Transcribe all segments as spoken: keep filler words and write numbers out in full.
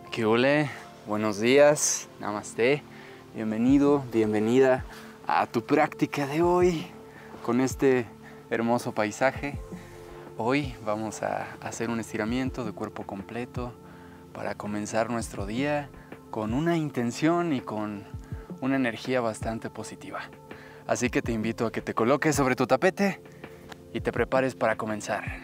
¿Qué ole? Buenos días, namaste, bienvenido, bienvenida a tu práctica de hoy con este hermoso paisaje. Hoy vamos a hacer un estiramiento de cuerpo completo para comenzar nuestro día con una intención y con una energía bastante positiva. Así que te invito a que te coloques sobre tu tapete y te prepares para comenzar.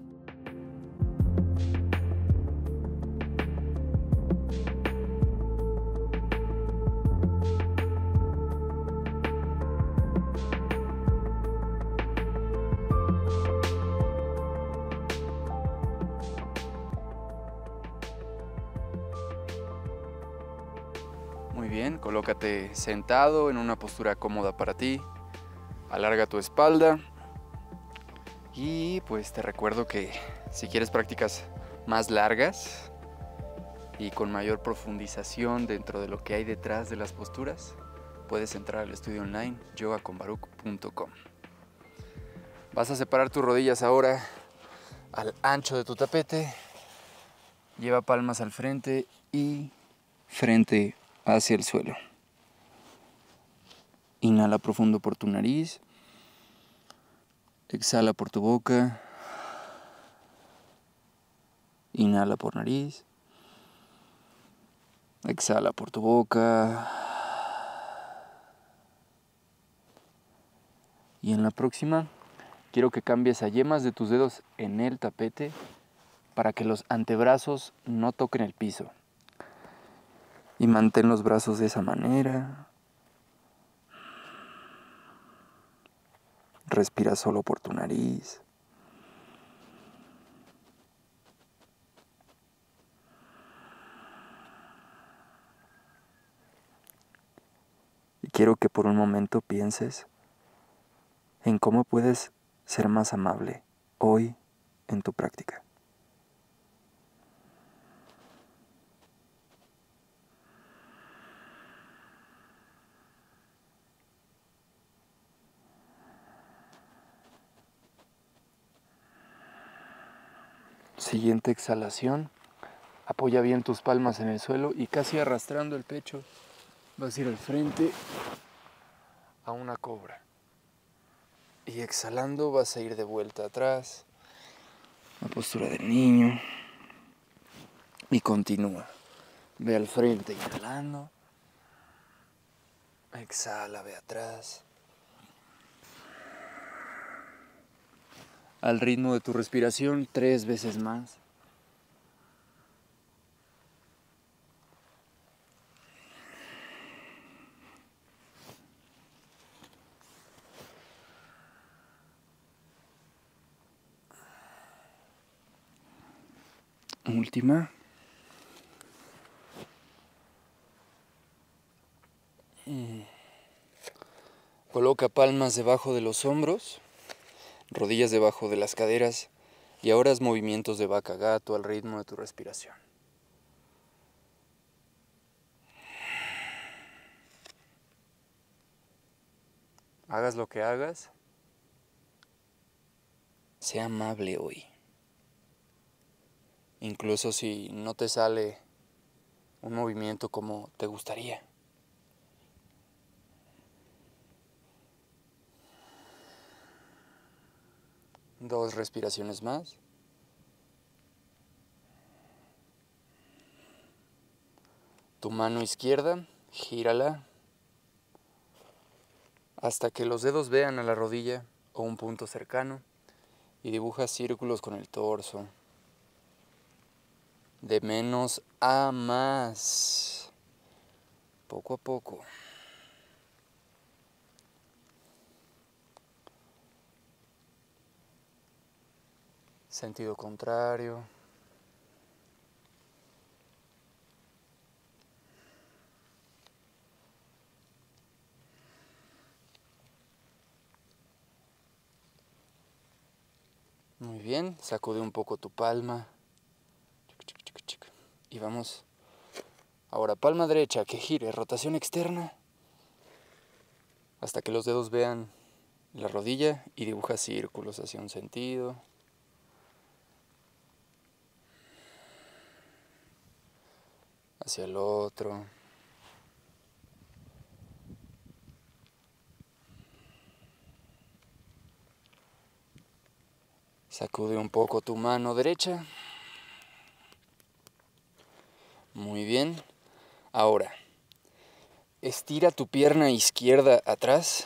Muy bien, colócate sentado en una postura cómoda para ti. Alarga tu espalda. Y pues te recuerdo que si quieres prácticas más largas y con mayor profundización dentro de lo que hay detrás de las posturas, puedes entrar al estudio online yoga con baruch punto com. Vas a separar tus rodillas ahora al ancho de tu tapete. Lleva palmas al frente y frente hacia el suelo. Inhala profundo por tu nariz. Exhala por tu boca. Inhala por nariz. Exhala por tu boca. Y en la próxima, quiero que cambies a yemas de tus dedos en el tapete para que los antebrazos no toquen el piso. Y mantén los brazos de esa manera. Respira solo por tu nariz. Y quiero que por un momento pienses en cómo puedes ser más amable hoy en tu práctica. Siguiente exhalación, apoya bien tus palmas en el suelo y casi arrastrando el pecho vas a ir al frente a una cobra. Y exhalando vas a ir de vuelta atrás, la postura del niño. Y continúa. Ve al frente inhalando. Exhala, ve atrás. Al ritmo de tu respiración, tres veces más. Última. Coloca palmas debajo de los hombros, rodillas debajo de las caderas y ahora haz movimientos de vaca gato al ritmo de tu respiración. Hagas lo que hagas, sea amable hoy. Incluso si no te sale un movimiento como te gustaría. Dos respiraciones más. Tu mano izquierda, gírala hasta que los dedos vean a la rodilla o un punto cercano y dibuja círculos con el torso. De menos a más. Poco a poco. Sentido contrario. Muy bien, sacude un poco tu palma. Y vamos. Ahora palma derecha que gire, rotación externa. Hasta que los dedos vean la rodilla y dibuja círculos hacia un sentido. hacia el otro. Sacude un poco tu mano derecha. Muy bien. Ahora, estira tu pierna izquierda atrás.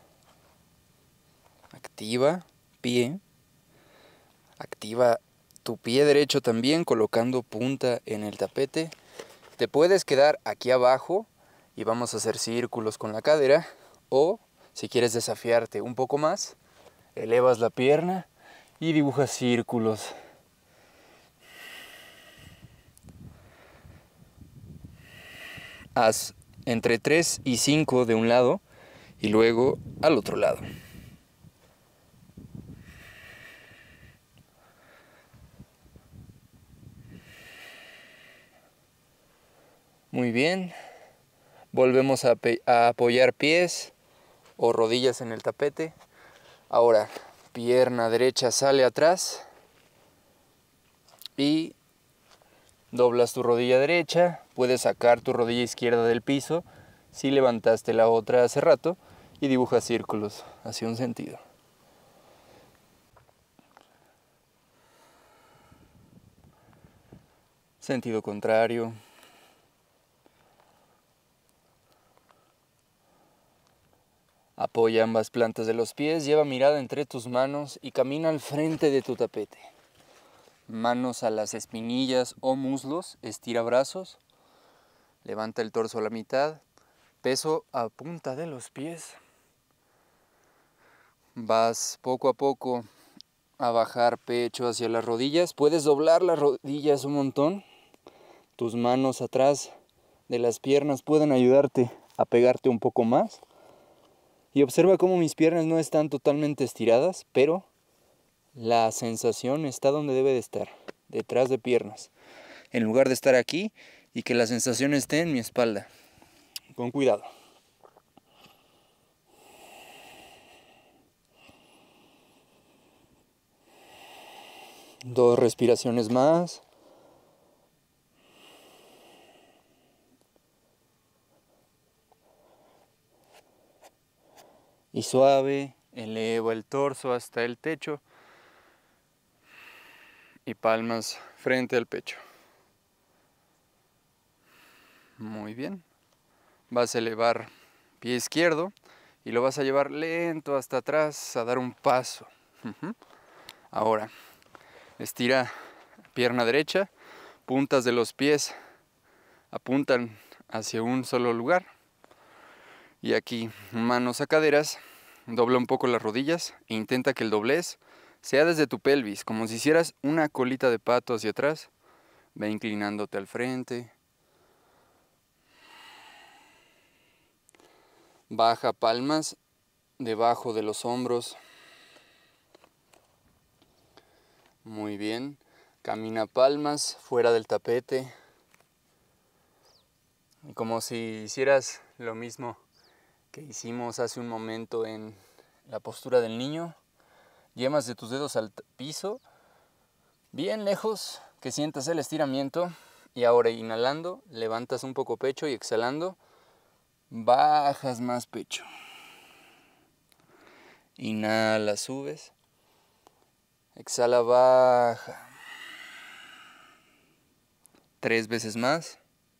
Activa pie. Activa tu pie derecho también colocando punta en el tapete. Te puedes quedar aquí abajo y vamos a hacer círculos con la cadera. O si quieres desafiarte un poco más, elevas la pierna y dibujas círculos. Haz entre tres y cinco de un lado y luego al otro lado. Muy bien. Volvemos a, a apoyar pies o rodillas en el tapete. Ahora, pierna derecha sale atrás y doblas tu rodilla derecha. Puedes sacar tu rodilla izquierda del piso si levantaste la otra hace rato y dibujas círculos hacia un sentido. Sentido contrario. Apoya ambas plantas de los pies, lleva mirada entre tus manos y camina al frente de tu tapete. Manos a las espinillas o muslos, estira brazos, levanta el torso a la mitad, peso a punta de los pies. Vas poco a poco a bajar pecho hacia las rodillas, puedes doblar las rodillas un montón. Tus manos atrás de las piernas pueden ayudarte a pegarte un poco más. Y observa cómo mis piernas no están totalmente estiradas, pero la sensación está donde debe de estar, detrás de piernas. En lugar de estar aquí y que la sensación esté en mi espalda. Con cuidado. Dos respiraciones más. Y suave, elevo el torso hasta el techo y palmas frente al pecho. Muy bien. Vas a elevar pie izquierdo y lo vas a llevar lento hasta atrás a dar un paso. Uh-huh. Ahora, estira pierna derecha, puntas de los pies apuntan hacia un solo lugar. Y aquí, manos a caderas, dobla un poco las rodillas e intenta que el doblez sea desde tu pelvis, como si hicieras una colita de pato hacia atrás. Ve inclinándote al frente. Baja palmas debajo de los hombros. Muy bien. Camina palmas fuera del tapete. Como si hicieras lo mismo que hicimos hace un momento en la postura del niño. Yemas de tus dedos al piso, bien lejos, que sientas el estiramiento. Y ahora inhalando, levantas un poco pecho y exhalando, bajas más pecho. Inhala, subes. Exhala, baja. Tres veces más.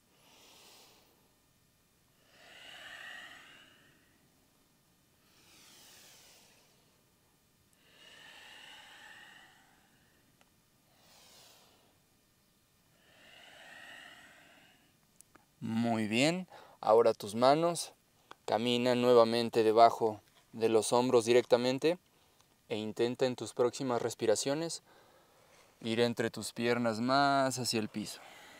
Muy bien, ahora tus manos caminan nuevamente debajo de los hombros directamente e intenta en tus próximas respiraciones ir entre tus piernas más hacia el piso.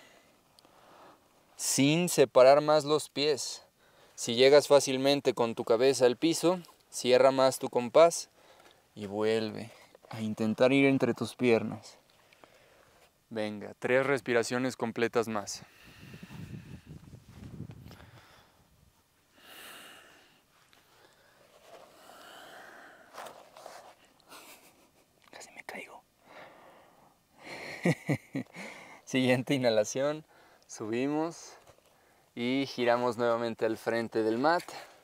Sin separar más los pies. Si llegas fácilmente con tu cabeza al piso, cierra más tu compás y vuelve a intentar ir entre tus piernas. Venga, tres respiraciones completas más. Siguiente inhalación, subimos, Y giramos nuevamente al frente del mat.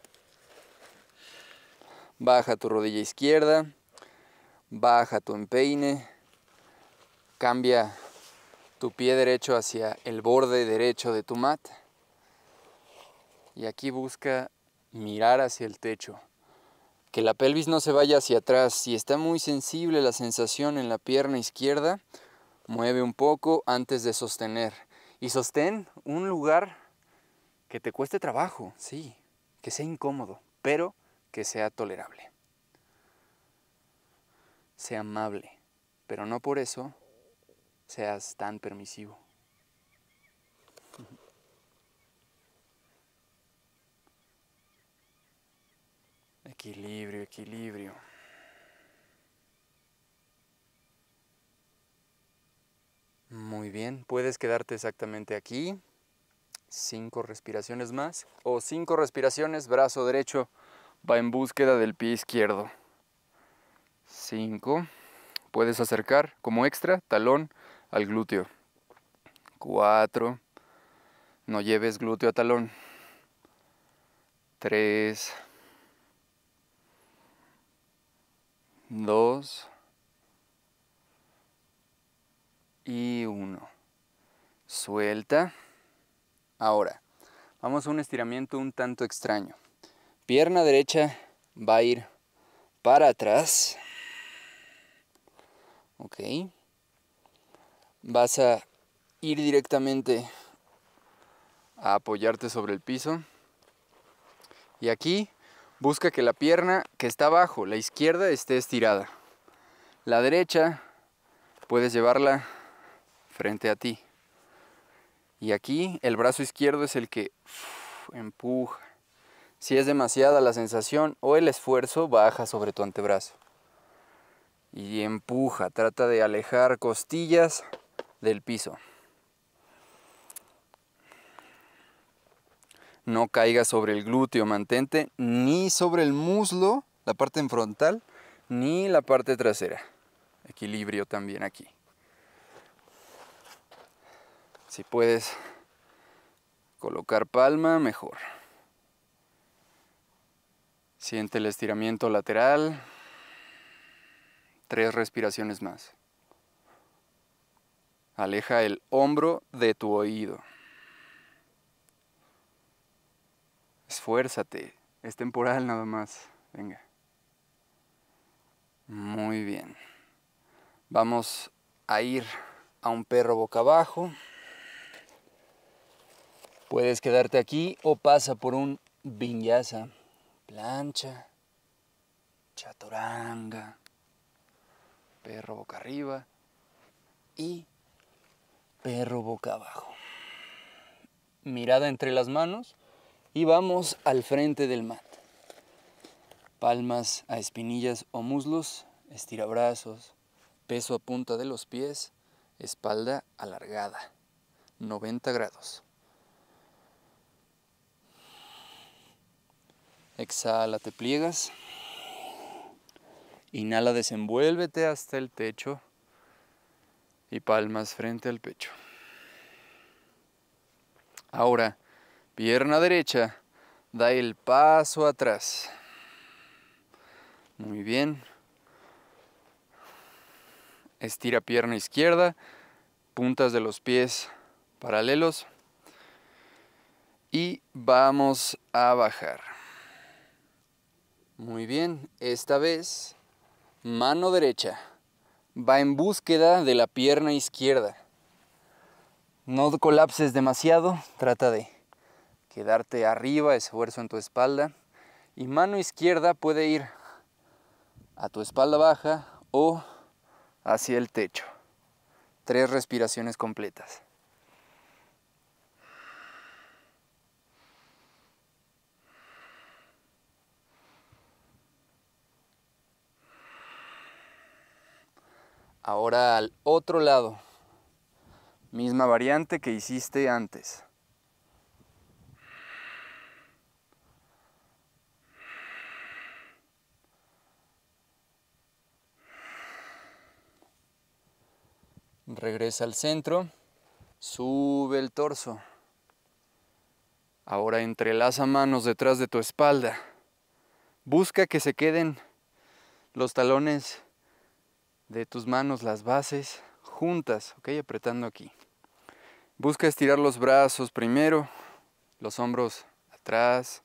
Baja tu rodilla izquierda, baja tu empeine, cambia tu pie derecho hacia el borde derecho de tu mat. Y aquí busca mirar hacia el techo. Que la pelvis no se vaya hacia atrás. Si está muy sensible la sensación en la pierna izquierda, mueve un poco antes de sostener. Y sostén un lugar que te cueste trabajo, sí, que sea incómodo, pero que sea tolerable. Sea amable, pero no por eso seas tan permisivo. Equilibrio, equilibrio. Muy bien, puedes quedarte exactamente aquí. Cinco respiraciones más. O cinco respiraciones, brazo derecho va en búsqueda del pie izquierdo. Cinco. Puedes acercar como extra, talón al glúteo. Cuatro. No lleves glúteo a talón. Tres. Dos. Y uno. Suelta. Ahora, vamos a un estiramiento un tanto extraño. Pierna derecha va a ir para atrás. Ok. Vas a ir directamente a apoyarte sobre el piso. Y aquí busca que la pierna que está abajo, la izquierda, esté estirada. La derecha puedes llevarla frente a ti. Y aquí el brazo izquierdo es el que uf, empuja. Si es demasiada la sensación o el esfuerzo, baja sobre tu antebrazo. Y empuja, trata de alejar costillas del piso. No caiga sobre el glúteo, mantente ni sobre el muslo, la parte frontal, ni la parte trasera. Equilibrio también aquí. Si puedes colocar palma, mejor. Siente el estiramiento lateral. Tres respiraciones más. Aleja el hombro de tu oído. Esfuérzate. Es temporal nada más. Venga. Muy bien. Vamos a ir a un perro boca abajo. Puedes quedarte aquí o pasa por un vinyasa. Plancha. Chaturanga. Perro boca arriba. Y perro boca abajo. Mirada entre las manos. Y vamos al frente del mat. Palmas a espinillas o muslos. Estira brazos. Peso a punta de los pies. Espalda alargada. noventa grados. Exhala, te pliegas. Inhala, desenvuélvete hasta el techo. Y palmas frente al pecho. Ahora, pierna derecha, da el paso atrás. Muy bien. Estira pierna izquierda, puntas de los pies paralelos. Y vamos a bajar. Muy bien, esta vez, mano derecha va en búsqueda de la pierna izquierda. No colapses demasiado, trata de quedarte arriba, esfuerzo en tu espalda. Y mano izquierda puede ir a tu espalda baja o hacia el techo. Tres respiraciones completas. Ahora al otro lado. Misma variante que hiciste antes. Regresa al centro, sube el torso. Ahora entrelaza manos detrás de tu espalda. Busca que se queden los talones de tus manos, las bases, juntas, ¿ok? Apretando aquí. Busca estirar los brazos primero, los hombros atrás.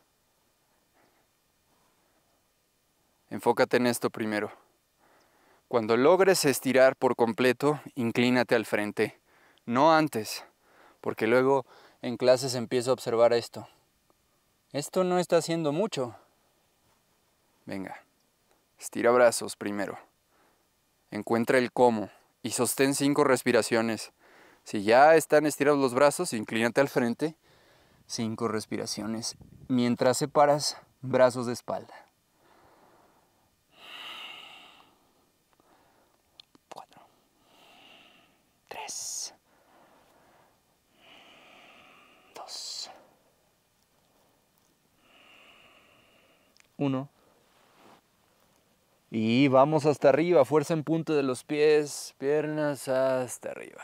Enfócate en esto primero. Cuando logres estirar por completo, inclínate al frente. No antes, porque luego en clases empiezo a observar esto. Esto no está haciendo mucho. Venga, estira brazos primero. Encuentra el cómo y sostén cinco respiraciones. Si ya están estirados los brazos, inclínate al frente. Cinco respiraciones. Mientras separas brazos de espalda. Cuatro. Tres. Dos. Uno. Y vamos hasta arriba. Fuerza en punta de los pies. Piernas hasta arriba.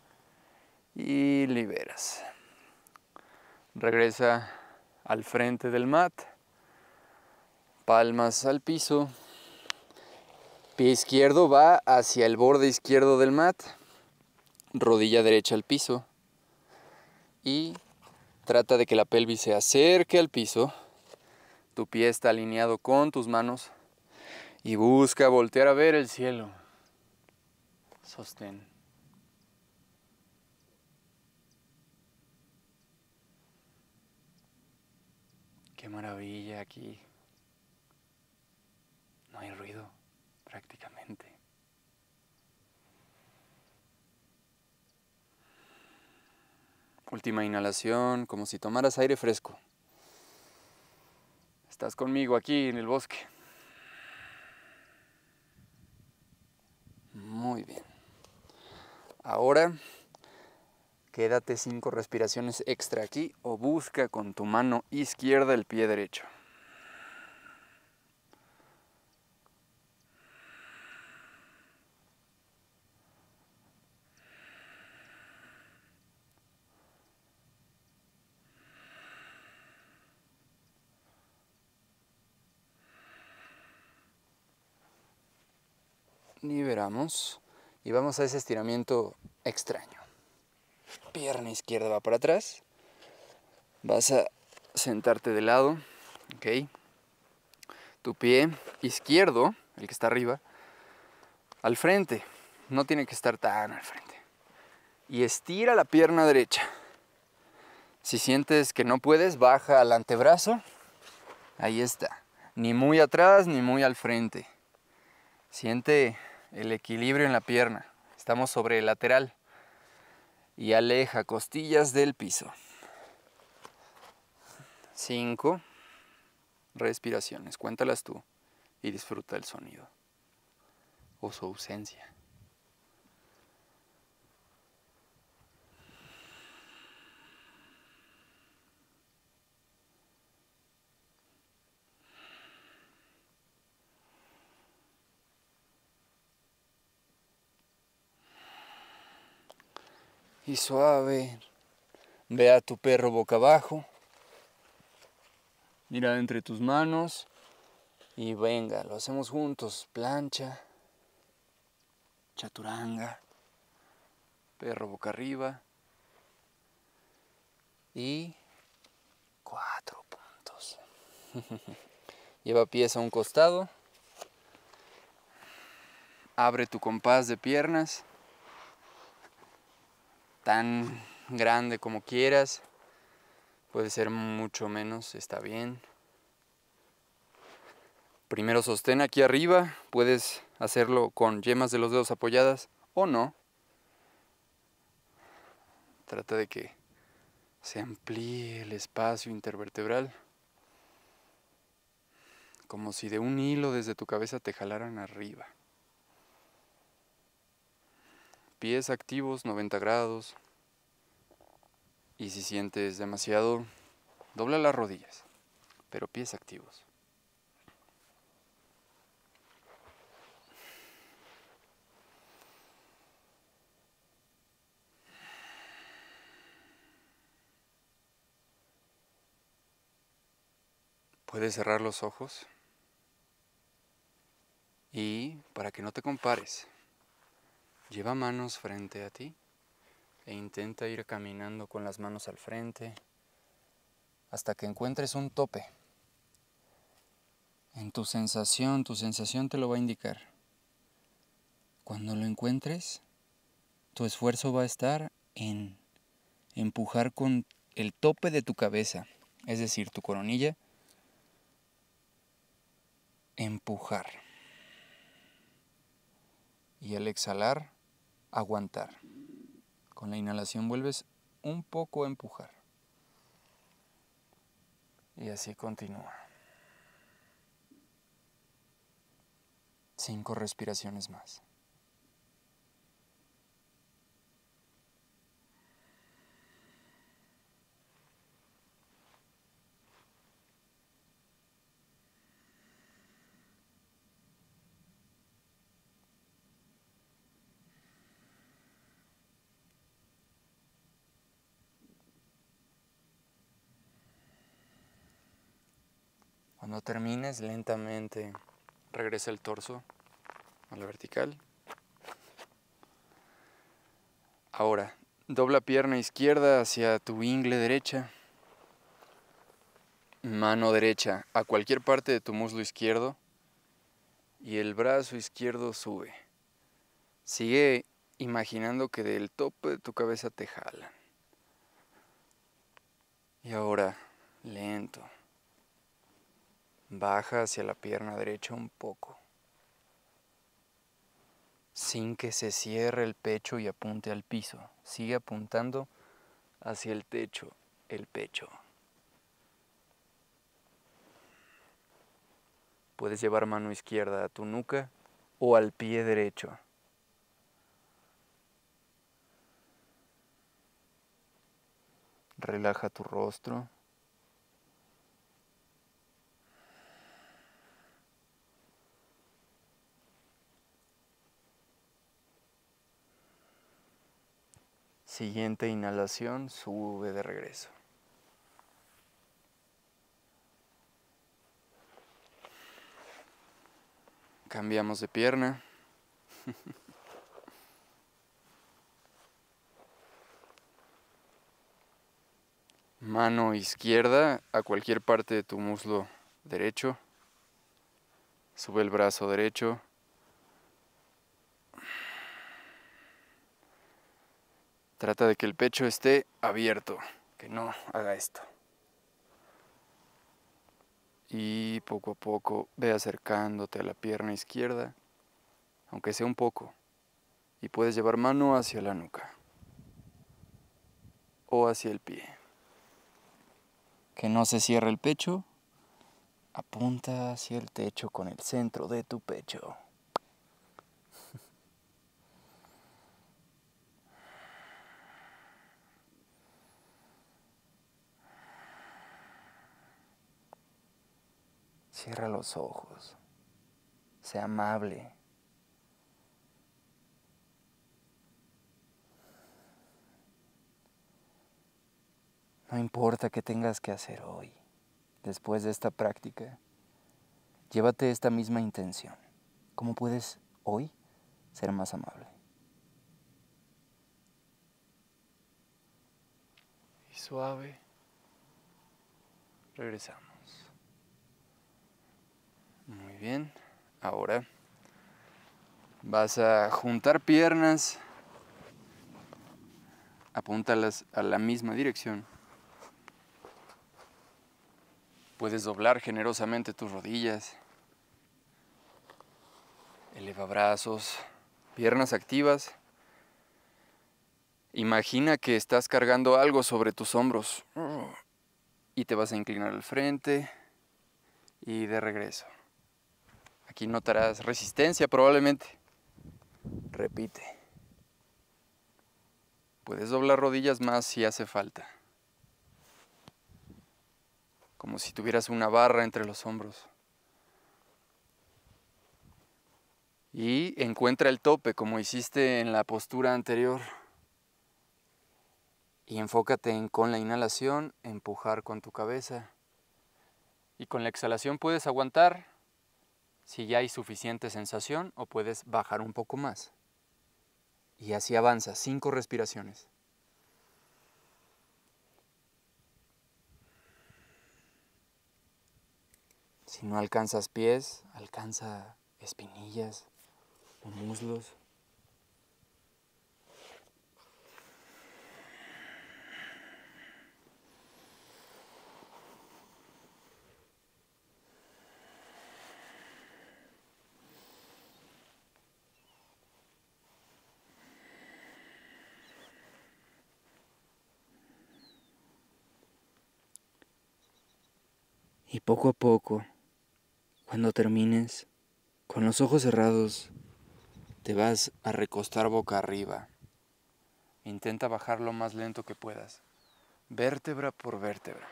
Y liberas. Regresa al frente del mat. Palmas al piso. Pie izquierdo va hacia el borde izquierdo del mat. Rodilla derecha al piso. Y trata de que la pelvis se acerque al piso. Tu pie está alineado con tus manos. Y busca voltear a ver el cielo. Sostén. Qué maravilla aquí. No hay ruido, prácticamente. Última inhalación, como si tomaras aire fresco. Estás conmigo aquí en el bosque. Muy bien. Ahora, quédate cinco respiraciones extra aquí o busca con tu mano izquierda el pie derecho. Liberamos y vamos a ese estiramiento extraño. Pierna izquierda va para atrás. Vas a sentarte de lado, ¿ok? Tu pie izquierdo, el que está arriba, al frente. No tiene que estar tan al frente. Y estira la pierna derecha. Si sientes que no puedes, baja al antebrazo. Ahí está. Ni muy atrás ni muy al frente. Siente el equilibrio en la pierna. Estamos sobre el lateral. Y aleja costillas del piso. Cinco respiraciones. Cuéntalas tú y disfruta el sonido o su ausencia. Y suave, ve a tu perro boca abajo, mira entre tus manos y venga, lo hacemos juntos. Plancha, chaturanga, perro boca arriba y cuatro puntos. Lleva pies a un costado, abre tu compás de piernas. Tan grande como quieras, puede ser mucho menos, está bien. Primero sostén aquí arriba, puedes hacerlo con yemas de los dedos apoyadas o no. Trata de que se amplíe el espacio intervertebral, como si de un hilo desde tu cabeza te jalaran arriba. Pies activos, noventa grados. Y si sientes demasiado, dobla las rodillas, pero pies activos. Puedes cerrar los ojos y, para que no te compares, lleva manos frente a ti e intenta ir caminando con las manos al frente hasta que encuentres un tope. En tu sensación, tu sensación te lo va a indicar. Cuando lo encuentres, tu esfuerzo va a estar en empujar con el tope de tu cabeza, es decir, tu coronilla, empujar. Y al exhalar, aguantar. Con la inhalación vuelves un poco a empujar. Y así continúa. Cinco respiraciones más. Cuando termines, lentamente regresa el torso a la vertical. Ahora, dobla pierna izquierda hacia tu ingle derecha. Mano derecha a cualquier parte de tu muslo izquierdo. Y el brazo izquierdo sube. Sigue imaginando que del tope de tu cabeza te jalan. Y ahora, lento. Baja hacia la pierna derecha un poco, sin que se cierre el pecho y apunte al piso. Sigue apuntando hacia el techo, el pecho. Puedes llevar mano izquierda a tu nuca o al pie derecho. Relaja tu rostro. Siguiente inhalación, sube de regreso. Cambiamos de pierna. Mano izquierda a cualquier parte de tu muslo derecho. Sube el brazo derecho. Trata de que el pecho esté abierto, que no haga esto. Y poco a poco ve acercándote a la pierna izquierda, aunque sea un poco. Y puedes llevar mano hacia la nuca o hacia el pie. Que no se cierre el pecho. Apunta hacia el techo con el centro de tu pecho. Cierra los ojos. Sé amable. No importa qué tengas que hacer hoy, después de esta práctica, llévate esta misma intención. ¿Cómo puedes hoy ser más amable? Y suave, regresamos. Muy bien, ahora vas a juntar piernas, apúntalas a la misma dirección. Puedes doblar generosamente tus rodillas. Eleva brazos, piernas activas. Imagina que estás cargando algo sobre tus hombros. Y te vas a inclinar al frente y de regreso. Aquí notarás resistencia probablemente. Repite. Puedes doblar rodillas más si hace falta. Como si tuvieras una barra entre los hombros. Y encuentra el tope como hiciste en la postura anterior. Y enfócate en con la inhalación empujar con tu cabeza. Y con la exhalación puedes aguantar si ya hay suficiente sensación o puedes bajar un poco más. Y así avanza, cinco respiraciones. Si no alcanzas pies, alcanza espinillas o muslos. Y poco a poco, cuando termines, con los ojos cerrados, te vas a recostar boca arriba. Intenta bajar lo más lento que puedas, vértebra por vértebra.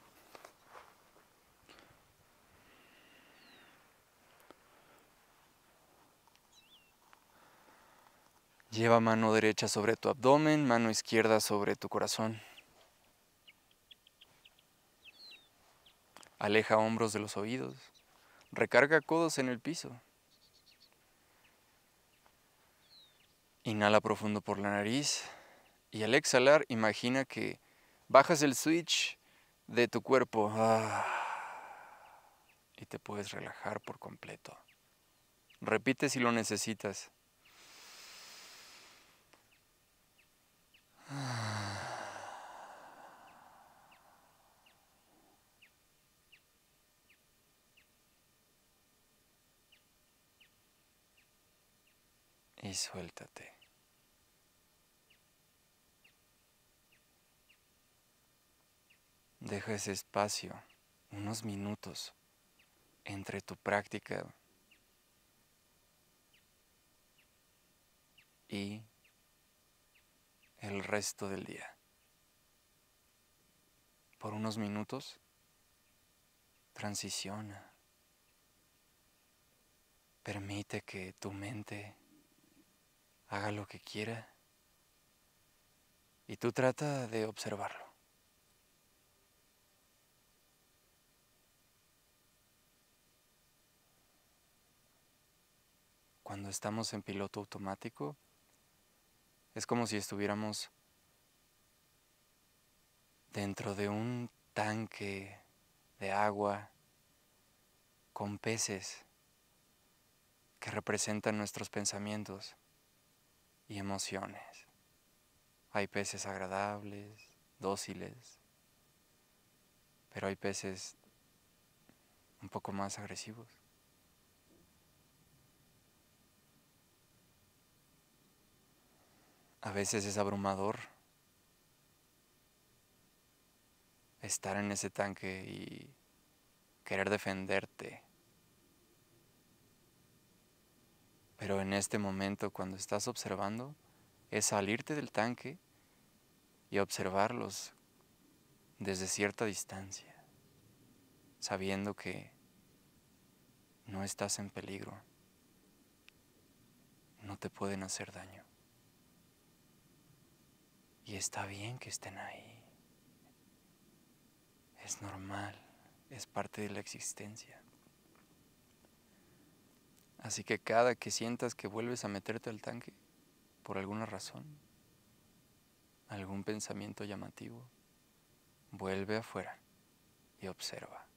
Lleva mano derecha sobre tu abdomen, mano izquierda sobre tu corazón. Aleja hombros de los oídos. Recarga codos en el piso. Inhala profundo por la nariz y al exhalar imagina que bajas el switch de tu cuerpo ah, y te puedes relajar por completo. Repite si lo necesitas. Y suéltate. Deja ese espacio, unos minutos, entre tu práctica y el resto del día. Por unos minutos, transiciona. Permite que tu mente haga lo que quiera y tú trata de observarlo. Cuando estamos en piloto automático, es como si estuviéramos dentro de un tanque de agua con peces que representan nuestros pensamientos y emociones. Hay peces agradables, dóciles, pero hay peces un poco más agresivos. A veces es abrumador estar en ese tanque y querer defenderte. Pero en este momento, cuando estás observando, es salirte del tanque y observarlos desde cierta distancia, sabiendo que no estás en peligro, no te pueden hacer daño. Y está bien que estén ahí. Es normal, es parte de la existencia. Así que cada que sientas que vuelves a meterte al tanque, por alguna razón, algún pensamiento llamativo, vuelve afuera y observa.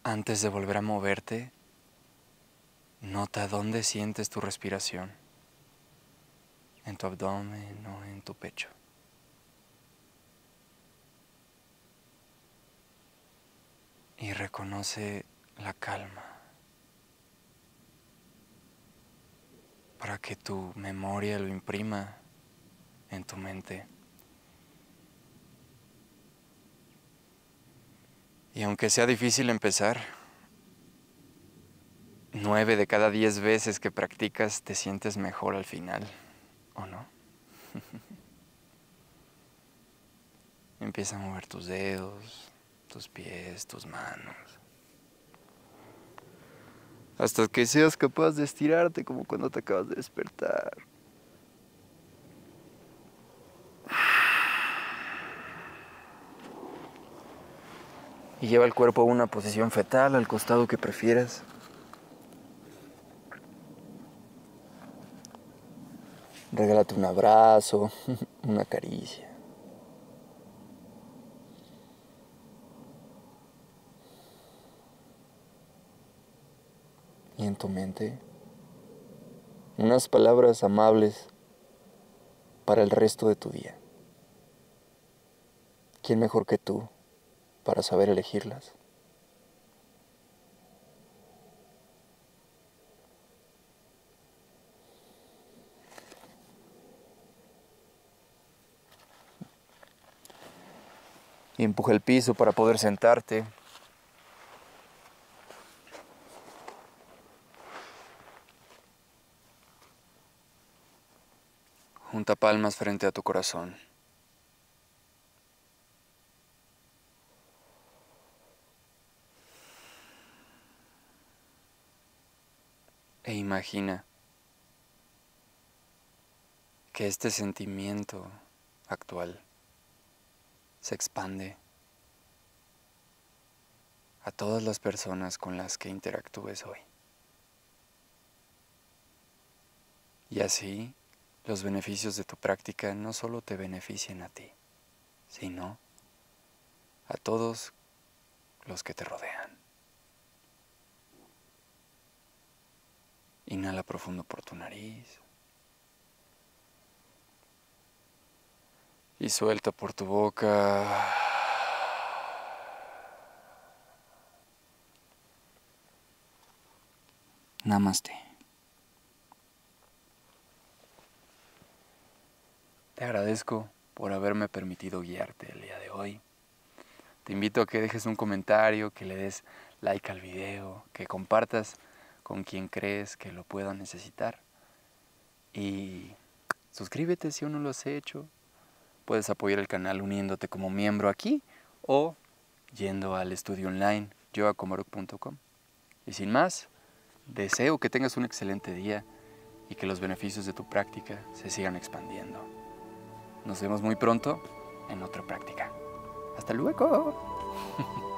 Antes de volver a moverte, nota dónde sientes tu respiración, en tu abdomen o en tu pecho. Y reconoce la calma para que tu memoria lo imprima en tu mente. Y aunque sea difícil empezar, nueve de cada diez veces que practicas te sientes mejor al final, ¿o no? Empieza a mover tus dedos, tus pies, tus manos, hasta que seas capaz de estirarte como cuando te acabas de despertar. Y lleva el cuerpo a una posición fetal, al costado que prefieras. Regálate un abrazo, una caricia. Y en tu mente, unas palabras amables para el resto de tu día. ¿Quién mejor que tú para saber elegirlas? Y empuja el piso para poder sentarte. Junta palmas frente a tu corazón. E imagina que este sentimiento actual se expande a todas las personas con las que interactúes hoy. Y así, los beneficios de tu práctica no solo te benefician a ti, sino a todos los que te rodean. Inhala profundo por tu nariz. Y suelta por tu boca. Namaste. Te agradezco por haberme permitido guiarte el día de hoy. Te invito a que dejes un comentario, que le des like al video, que compartas con quien crees que lo pueda necesitar. Y suscríbete si aún no lo has hecho. Puedes apoyar el canal uniéndote como miembro aquí o yendo al estudio online yoga komaruk punto com. Y sin más, deseo que tengas un excelente día y que los beneficios de tu práctica se sigan expandiendo. Nos vemos muy pronto en otra práctica. ¡Hasta luego!